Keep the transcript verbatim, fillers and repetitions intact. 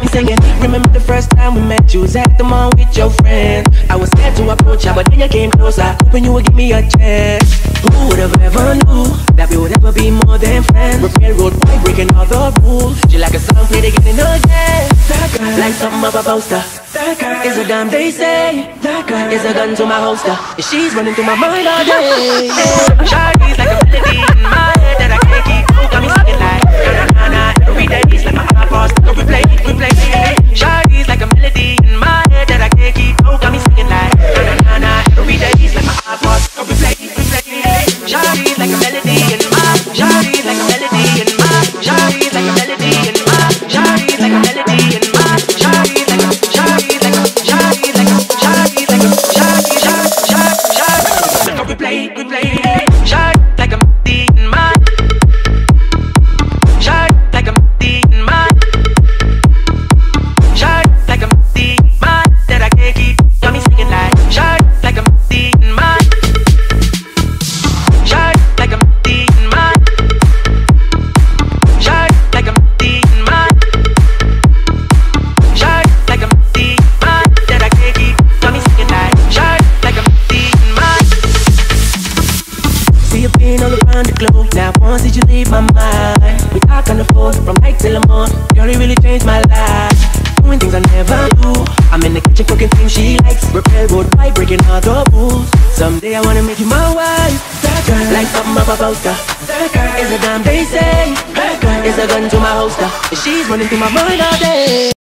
me singing. Remember the first time we met, you was at the mall with your friend. I was scared to approach her, but then you came closer, hoping you would give me a chance. Who would have ever knew that we would ever be more than friends? We're railroad boy, breaking all the rules. She like a song played again and again. That girl, like something of a poster. That girl is a damn, they say. That girl is a gun to my holster, and she's running through my mind all day. Shawty's like a melody in my head that I can't keep. Got me singing like na na na every day. It's like my iPod still replay, replay. Shawty's like a melody in my head that I can't keep. Got me singing like na na na every day. It's like my iPod still replay, replay. Shawty's like a melody in my. Shawty's like a melody in my. Shawty's like a melody in my. Shawty's like a melody in my. Shawty's like a. Shawty's like a. Shawty's like a. Shawty's like a. Shawty, shawty, shawty, shawty. Like a replay, replay. Shawty like a melody in my. Shawty like a melody in my. Shawty like a melody in my. That I can't keep. Got me singing like. Shawty like a melody in my. Shawty like a melody in my. Shawty like a melody in my. Shawty like a melody in my. That I can't keep. Got me singing like. Shawty like a melody in my. See you being all around the globe. Now once did you leave my mind? We talk on the phone from night till the morning. Girl, it really changed my life. Doing things I never do. I'm in the kitchen cooking things she likes. We're railroad boy, breaking all the rules. Someday I wanna make you my wife. That girl, like something of a poster. That girl is a damn, they say. That girl is a gun to my holster, and she's running through my mind all day.